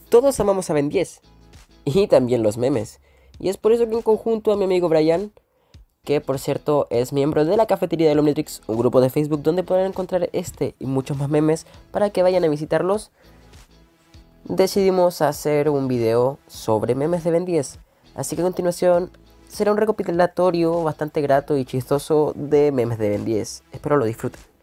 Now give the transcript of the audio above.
todos amamos a Ben 10 y también los memes. Y es por eso que en conjunto a mi amigo Brian, que por cierto es miembro de la Cafetería del Omnitrix, un grupo de Facebook donde podrán encontrar este y muchos más memes para que vayan a visitarlos, decidimos hacer un video sobre memes de Ben 10. Así que a continuación será un recopilatorio bastante grato y chistoso de memes de Ben 10. Espero lo disfruten.